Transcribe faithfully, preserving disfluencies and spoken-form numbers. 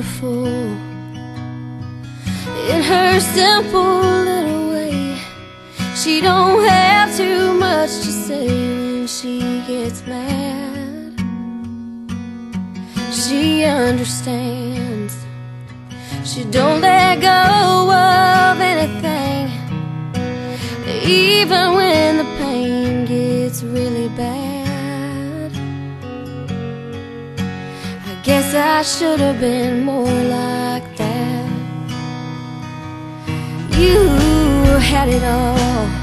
beautiful in her simple little way. She don't have too much to say when she gets mad. She understands. She don't let go of anything, even when the pain gets really bad. I guess I should have been more like that. You had it all,